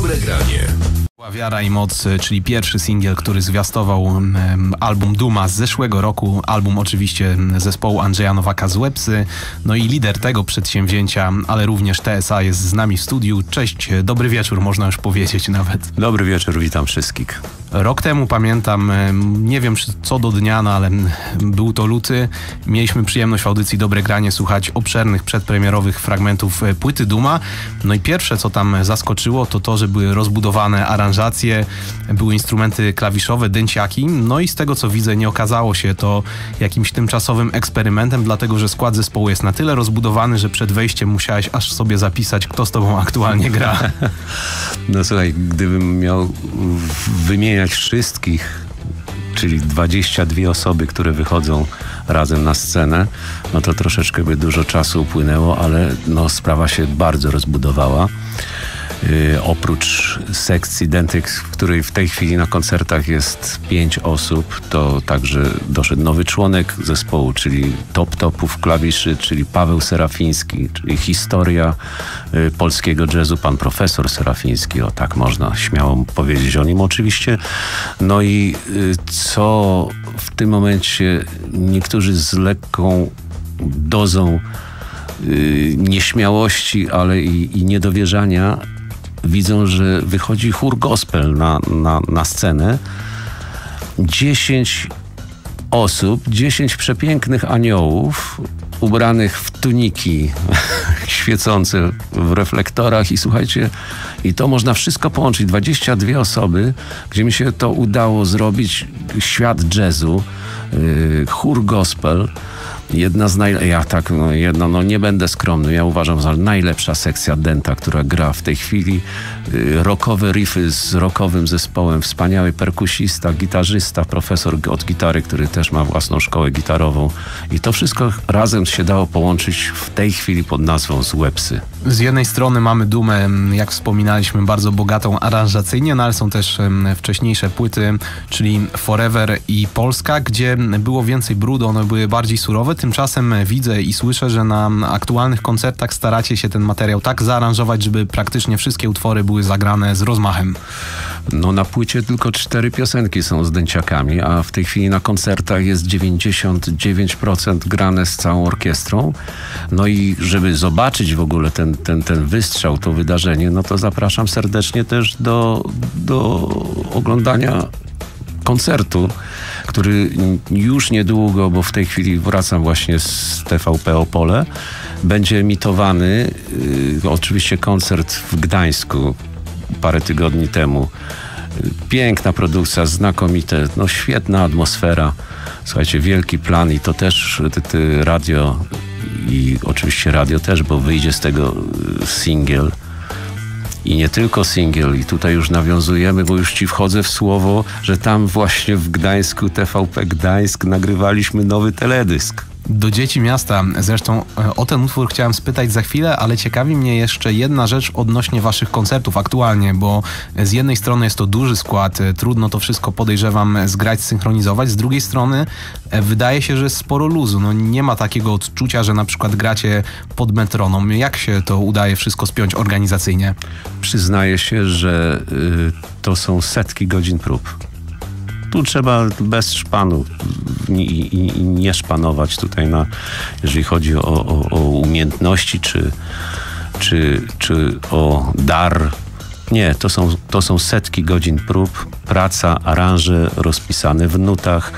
Dobre granie. Wiara i moc, czyli pierwszy singiel, który zwiastował album Duma z zeszłego roku. Album oczywiście zespołu Andrzeja Nowaka z Łebsy. No i lider tego przedsięwzięcia, ale również TSA jest z nami w studiu. Cześć, dobry wieczór, można już powiedzieć nawet. Dobry wieczór, witam wszystkich. Rok temu pamiętam, nie wiem co do dnia, no ale był to luty. Mieliśmy przyjemność w audycji Dobre Granie słuchać obszernych przedpremierowych fragmentów płyty Duma. No i pierwsze co tam zaskoczyło to, że były rozbudowane aranżacje, były instrumenty klawiszowe, dęciaki. No i z tego co widzę nie okazało się to jakimś tymczasowym eksperymentem, dlatego że skład zespołu jest na tyle rozbudowany, że przed wejściem musiałeś aż sobie zapisać, kto z tobą aktualnie gra. No słuchaj, gdybym miał wymieniać wszystkich, czyli 22 osoby, które wychodzą razem na scenę, no to troszeczkę by dużo czasu upłynęło, ale no sprawa się bardzo rozbudowała. Oprócz sekcji dętych, w której w tej chwili na koncertach jest 5 osób, to także doszedł nowy członek zespołu, czyli topów klawiszy, czyli Paweł Serafiński, czyli historia polskiego jazzu, pan profesor Serafiński, o tak można śmiało powiedzieć o nim oczywiście. No i co w tym momencie niektórzy z lekką dozą nieśmiałości, ale i niedowierzania widzą, że wychodzi chór gospel na scenę. 10 osób, 10 przepięknych aniołów ubranych w tuniki świecące w reflektorach i słuchajcie, i to można wszystko połączyć. 22 osoby, gdzie mi się to udało zrobić, świat jazzu, chór gospel. Jedna z nie będę skromny, ja uważam za najlepsza sekcja dęta, która gra w tej chwili. Rockowe riffy z rockowym zespołem, wspaniały perkusista, gitarzysta, profesor od gitary, który też ma własną szkołę gitarową. I to wszystko razem się dało połączyć w tej chwili pod nazwą z Łebsy. Z jednej strony mamy Dumę, jak wspominaliśmy, bardzo bogatą aranżacyjnie, no ale są też wcześniejsze płyty, czyli Forever i Polska, gdzie było więcej brudu, one były bardziej surowe. Tymczasem widzę i słyszę, że na aktualnych koncertach staracie się ten materiał tak zaaranżować, żeby praktycznie wszystkie utwory były zagrane z rozmachem. No na płycie tylko 4 piosenki są z dęciakami, a w tej chwili na koncertach jest 99% grane z całą orkiestrą. No i żeby zobaczyć w ogóle ten wystrzał, to wydarzenie, no to zapraszam serdecznie też do oglądania koncertu, który już niedługo, bo w tej chwili wracam właśnie z TVP Opole, będzie emitowany. Oczywiście koncert w Gdańsku parę tygodni temu. Piękna produkcja, znakomite, no świetna atmosfera. Słuchajcie, wielki plan i to też radio i oczywiście radio też, bo wyjdzie z tego singiel. I nie tylko singiel, i tutaj już nawiązujemy, bo już ci wchodzę w słowo, że tam właśnie w Gdańsku, TVP Gdańsk, nagrywaliśmy nowy teledysk. Do Dzieci Miasta. Zresztą o ten utwór chciałem spytać za chwilę, ale ciekawi mnie jeszcze jedna rzecz odnośnie waszych koncertów aktualnie, bo z jednej strony jest to duży skład, trudno to wszystko, podejrzewam, zgrać, synchronizować, z drugiej strony wydaje się, że jest sporo luzu. No nie ma takiego odczucia, że na przykład gracie pod metronom. Jak się to udaje wszystko spiąć organizacyjnie? Przyznaję się, że to są setki godzin prób. Tu trzeba bez szpanu i nie szpanować tutaj, jeżeli chodzi o umiejętności czy o dar. Nie, to są setki godzin prób, praca, aranże rozpisane w nutach.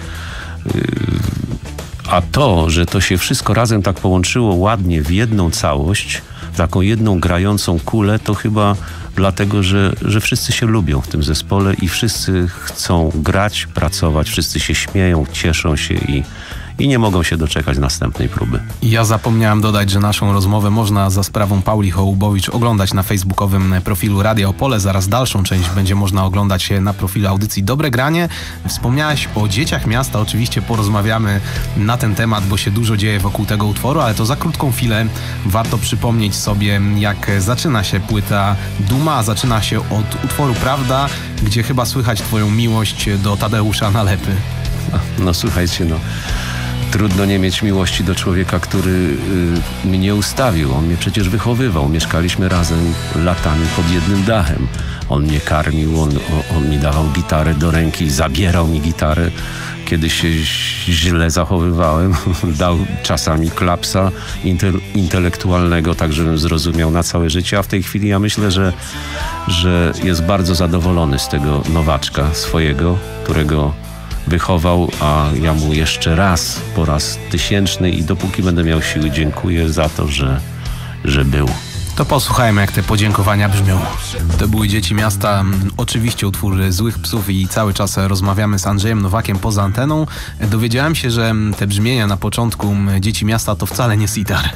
A to, że to się wszystko razem tak połączyło ładnie w jedną całość, w taką jedną grającą kulę, to chyba dlatego, że wszyscy się lubią w tym zespole i wszyscy chcą grać, pracować, wszyscy się śmieją, cieszą się i nie mogą się doczekać następnej próby. Ja zapomniałem dodać, że naszą rozmowę można za sprawą Pauli Hołubowicz oglądać na facebookowym profilu Radia Opole. Zaraz dalszą część będzie można oglądać na profilu audycji Dobre Granie. Wspomniałaś o Dzieciach Miasta, oczywiście porozmawiamy na ten temat, bo się dużo dzieje wokół tego utworu, ale to za krótką chwilę warto przypomnieć sobie, jak zaczyna się płyta Duma. Zaczyna się od utworu Prawda, gdzie chyba słychać twoją miłość do Tadeusza Nalepy. No słuchajcie, Trudno nie mieć miłości do człowieka, który mnie ustawił. On mnie przecież wychowywał. Mieszkaliśmy razem latami pod jednym dachem. On mnie karmił, on mi dawał gitarę do ręki, zabierał mi gitarę, kiedy się źle zachowywałem. Dał czasami klapsa intelektualnego, tak żebym zrozumiał na całe życie. A w tej chwili ja myślę, że jest bardzo zadowolony z tego nowaczka swojego, którego wychował, a ja mu jeszcze raz, po raz 1000 i dopóki będę miał siły, dziękuję za to, że był. To posłuchajmy, jak te podziękowania brzmią. To były Dzieci Miasta, oczywiście utwór Złych Psów i cały czas rozmawiamy z Andrzejem Nowakiem poza anteną. Dowiedziałem się, że te brzmienia na początku Dzieci Miasta to wcale nie sitar.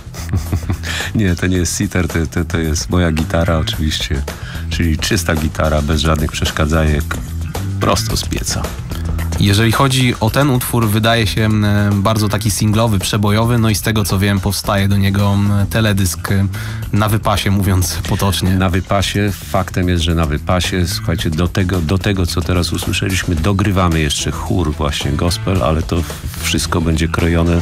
Nie, to nie jest sitar, to jest moja gitara oczywiście, czyli czysta gitara, bez żadnych przeszkadzajek, prosto z pieca. Jeżeli chodzi o ten utwór, wydaje się bardzo taki singlowy, przebojowy, no i z tego co wiem, powstaje do niego teledysk na wypasie, mówiąc potocznie. Na wypasie, faktem jest, że na wypasie, słuchajcie, do tego co teraz usłyszeliśmy, dogrywamy jeszcze chór właśnie gospel, ale to wszystko będzie krojone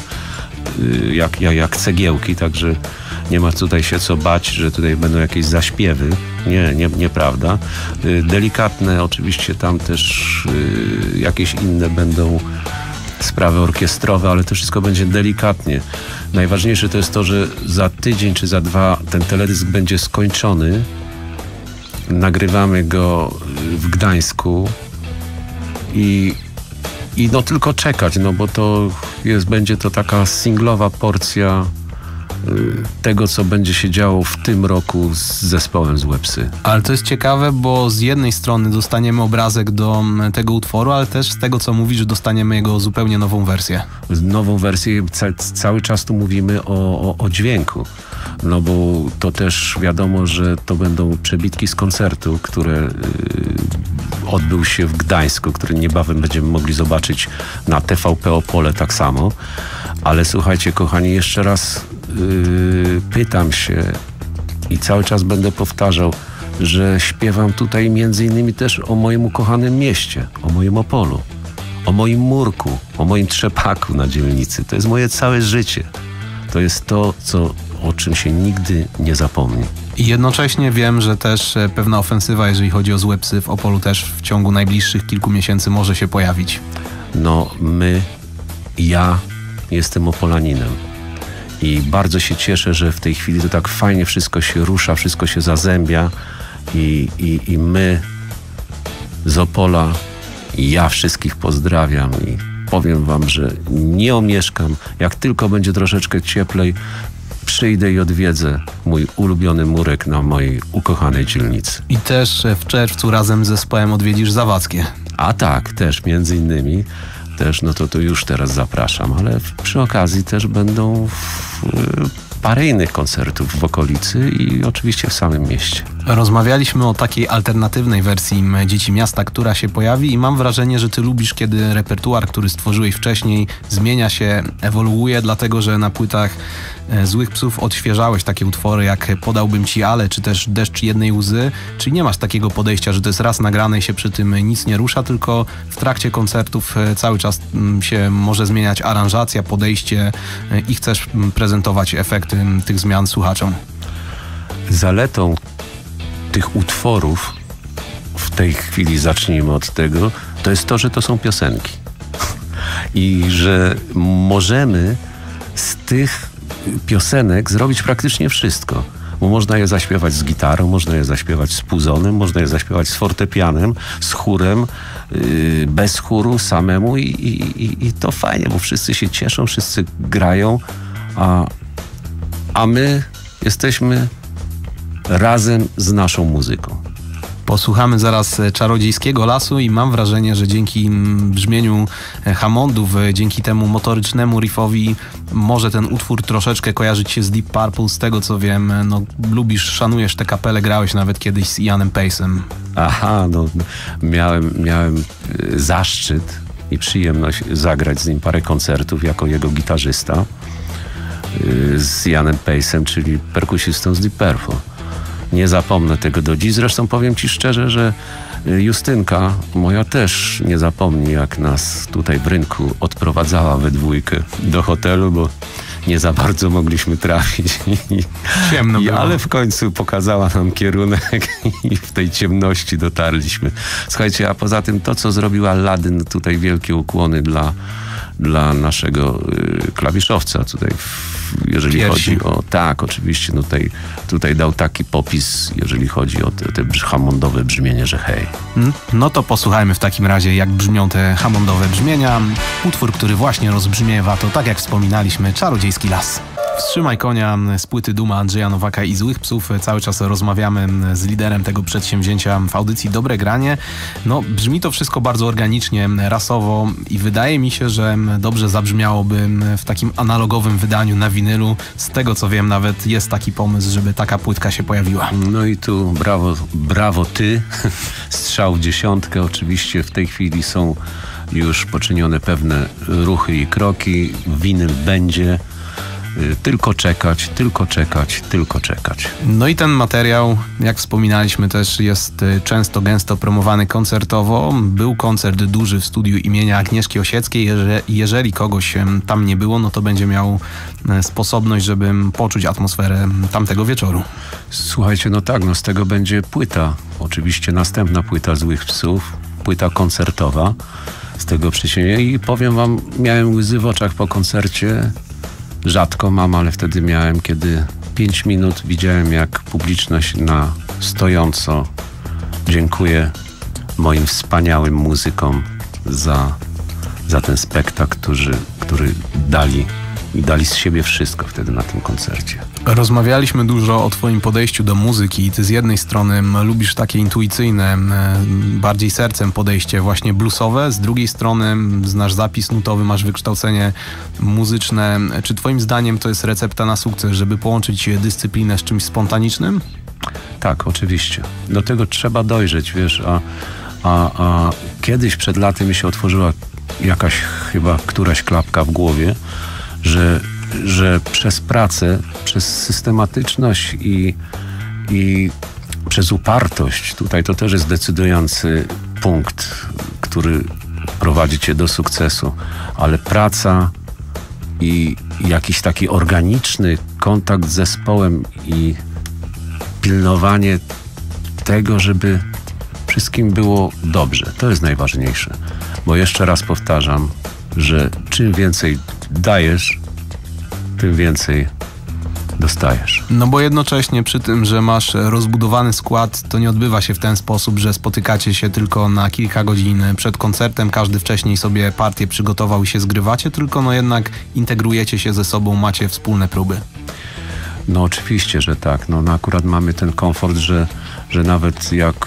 jak cegiełki, także nie ma tutaj się co bać, że tutaj będą jakieś zaśpiewy. Nieprawda. Delikatne oczywiście tam też jakieś inne będą sprawy orkiestrowe, ale to wszystko będzie delikatnie. Najważniejsze to jest to, że za tydzień czy za 2 ten teledysk będzie skończony. Nagrywamy go w Gdańsku i no tylko czekać, no bo to będzie to taka singlowa porcja tego, co będzie się działo w tym roku z zespołem Złe Psy. Ale to jest ciekawe, bo z jednej strony dostaniemy obrazek do tego utworu, ale też z tego, co mówisz, dostaniemy jego zupełnie nową wersję. Nową wersję, cały czas tu mówimy o dźwięku. No bo to też wiadomo, że to będą przebitki z koncertu, który odbył się w Gdańsku, który niebawem będziemy mogli zobaczyć na TVP Opole tak samo. Ale słuchajcie, kochani, jeszcze raz pytam się i cały czas będę powtarzał, że śpiewam tutaj między innymi też o moim ukochanym mieście, o moim Opolu, o moim murku, o moim trzepaku na dzielnicy. To jest moje całe życie. To jest to, o czym się nigdy nie zapomni. I jednocześnie wiem, że też pewna ofensywa, jeżeli chodzi o Złe Psy w Opolu, też w ciągu najbliższych kilku miesięcy może się pojawić. No ja jestem Opolaninem i bardzo się cieszę, że w tej chwili to tak fajnie wszystko się rusza, wszystko się zazębia i my z Opola, ja wszystkich pozdrawiam i powiem wam, że nie omieszkam. Jak tylko będzie troszeczkę cieplej, przyjdę i odwiedzę mój ulubiony murek na mojej ukochanej dzielnicy. I też w czerwcu razem z zespołem odwiedzisz Zawadzkie. A tak, też między innymi. Też, no to już teraz zapraszam, ale przy okazji też będą parę innych koncertów w okolicy i oczywiście w samym mieście. Rozmawialiśmy o takiej alternatywnej wersji Dzieci Miasta, która się pojawi i mam wrażenie, że ty lubisz, kiedy repertuar, który stworzyłeś wcześniej, zmienia się, ewoluuje, dlatego że na płytach Złych Psów odświeżałeś takie utwory jak Podałbym Ci Ale, czy też Deszcz jednej łzy, czyli nie masz takiego podejścia, że to jest raz nagrane i się przy tym nic nie rusza, tylko w trakcie koncertów cały czas się może zmieniać aranżacja, podejście i chcesz prezentować efekty tych zmian słuchaczom. Zaletą tych utworów, w tej chwili zacznijmy od tego, to jest to, że to są piosenki. I że możemy z tych piosenek zrobić praktycznie wszystko. Bo można je zaśpiewać z gitarą, można je zaśpiewać z puzonem, można je zaśpiewać z fortepianem, z chórem, bez chóru, samemu i to fajnie, bo wszyscy się cieszą, wszyscy grają, a my jesteśmy razem z naszą muzyką. Posłuchamy zaraz Czarodziejskiego Lasu i mam wrażenie, że dzięki brzmieniu Hammondów, dzięki temu motorycznemu riffowi może ten utwór troszeczkę kojarzyć się z Deep Purple. Z tego co wiem, no lubisz, szanujesz tę kapelę, grałeś nawet kiedyś z Ianem Pace'em. Aha, no miałem zaszczyt i przyjemność zagrać z nim parę koncertów jako jego gitarzysta z Ianem Pace'em, czyli perkusistą z Deep Purple. Nie zapomnę tego do dziś. Zresztą powiem ci szczerze, że Justynka moja też nie zapomni, jak nas tutaj w rynku odprowadzała we dwójkę do hotelu, bo nie za bardzo mogliśmy trafić. Ciemno było. Ale w końcu pokazała nam kierunek i w tej ciemności dotarliśmy. Słuchajcie, a poza tym to, co zrobił Aladdin, tutaj wielkie ukłony dla naszego klawiszowca tutaj, jeżeli chodzi o... Tak, oczywiście, no tutaj dał taki popis, jeżeli chodzi o te hammondowe brzmienie, że hej. No to posłuchajmy w takim razie, jak brzmią te hammondowe brzmienia. Utwór, który właśnie rozbrzmiewa, to tak jak wspominaliśmy, Czarodziejski las. Wstrzymaj konia z płyty Duma Andrzeja Nowaka i Złych Psów. Cały czas rozmawiamy z liderem tego przedsięwzięcia w audycji Dobre Granie. No, brzmi to wszystko bardzo organicznie, rasowo i wydaje mi się, że dobrze zabrzmiałoby w takim analogowym wydaniu na winylu. Z tego co wiem, nawet jest taki pomysł, żeby taka płytka się pojawiła. No i tu brawo ty. Strzał w dziesiątkę. Oczywiście w tej chwili są już poczynione pewne ruchy i kroki. Winyl będzie. Tylko czekać, tylko czekać, tylko czekać. No i ten materiał, jak wspominaliśmy, też jest często, gęsto promowany koncertowo. Był koncert duży w studiu imienia Agnieszki Osieckiej. Jeżeli kogoś tam nie było, no to będzie miał sposobność, żeby poczuć atmosferę tamtego wieczoru. Słuchajcie, no tak, no z tego będzie płyta. Oczywiście następna płyta Złych Psów, płyta koncertowa z tego przedsięwzięcia. I powiem wam, miałem łzy w oczach po koncercie. Rzadko mam, ale wtedy miałem, kiedy 5 minut widziałem, jak publiczność na stojąco dziękuję moim wspaniałym muzykom za ten spektakl, który dali z siebie wszystko wtedy na tym koncercie. Rozmawialiśmy dużo o twoim podejściu do muzyki i ty z jednej strony lubisz takie intuicyjne, bardziej sercem podejście właśnie bluesowe, z drugiej strony znasz zapis nutowy, masz wykształcenie muzyczne. Czy twoim zdaniem to jest recepta na sukces, żeby połączyć dyscyplinę z czymś spontanicznym? Tak, oczywiście. Do tego trzeba dojrzeć, wiesz, a kiedyś przed laty mi się otworzyła jakaś chyba któraś klapka w głowie, że przez pracę, przez systematyczność i przez upartość, tutaj to też jest decydujący punkt, który prowadzi cię do sukcesu, ale praca i jakiś taki organiczny kontakt z zespołem i pilnowanie tego, żeby wszystkim było dobrze. To jest najważniejsze. Bo jeszcze raz powtarzam, że czym więcej dajesz, tym więcej dostajesz. No bo jednocześnie przy tym, że masz rozbudowany skład, to nie odbywa się w ten sposób, że spotykacie się tylko na kilka godzin przed koncertem, każdy wcześniej sobie partię przygotował i się zgrywacie, tylko no jednak integrujecie się ze sobą, macie wspólne próby. No oczywiście, że tak. No akurat mamy ten komfort, że nawet jak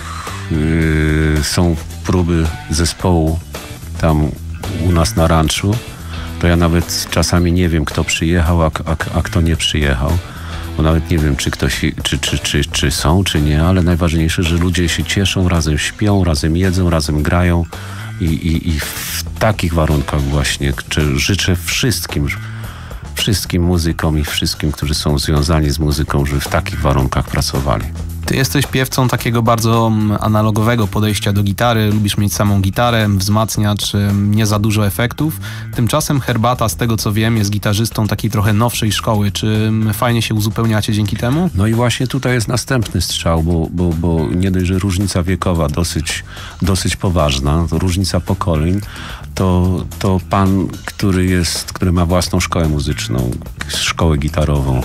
są próby zespołu tam u nas na ranczu, to ja nawet czasami nie wiem, kto przyjechał, a kto nie przyjechał. Bo nawet nie wiem, czy ktoś, czy są, czy nie, ale najważniejsze, że ludzie się cieszą, razem śpią, razem jedzą, razem grają i w takich warunkach właśnie życzę wszystkim muzykom i wszystkim, którzy są związani z muzyką, żeby w takich warunkach pracowali. Ty jesteś piewcą takiego bardzo analogowego podejścia do gitary, lubisz mieć samą gitarę, wzmacniacz, nie za dużo efektów. Tymczasem Herbata, z tego co wiem, jest gitarzystą takiej trochę nowszej szkoły. Czy fajnie się uzupełniacie dzięki temu? No i właśnie tutaj jest następny strzał, bo nie dość, że różnica wiekowa dosyć poważna, to różnica pokoleń, to pan, który ma własną szkołę muzyczną, szkołę gitarową,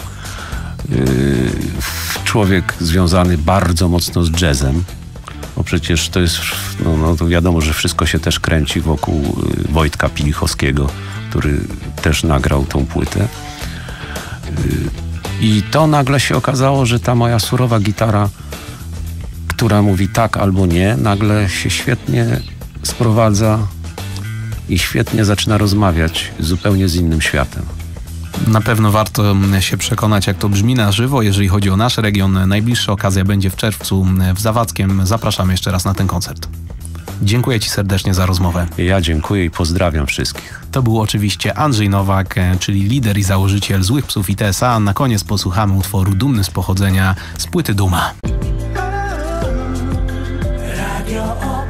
człowiek związany bardzo mocno z jazzem, bo przecież to jest, no to wiadomo, że wszystko się też kręci wokół Wojtka Pilichowskiego, który też nagrał tą płytę. I to nagle się okazało, że ta moja surowa gitara, która mówi tak albo nie, nagle się świetnie sprowadza i świetnie zaczyna rozmawiać zupełnie z innym światem. Na pewno warto się przekonać, jak to brzmi na żywo. Jeżeli chodzi o nasz region, najbliższa okazja będzie w czerwcu w Zawadzkiem. Zapraszamy jeszcze raz na ten koncert. Dziękuję ci serdecznie za rozmowę. Ja dziękuję i pozdrawiam wszystkich. To był oczywiście Andrzej Nowak, czyli lider i założyciel Złych Psów i TSA. Na koniec posłuchamy utworu Dumny z pochodzenia z płyty Duma. Radio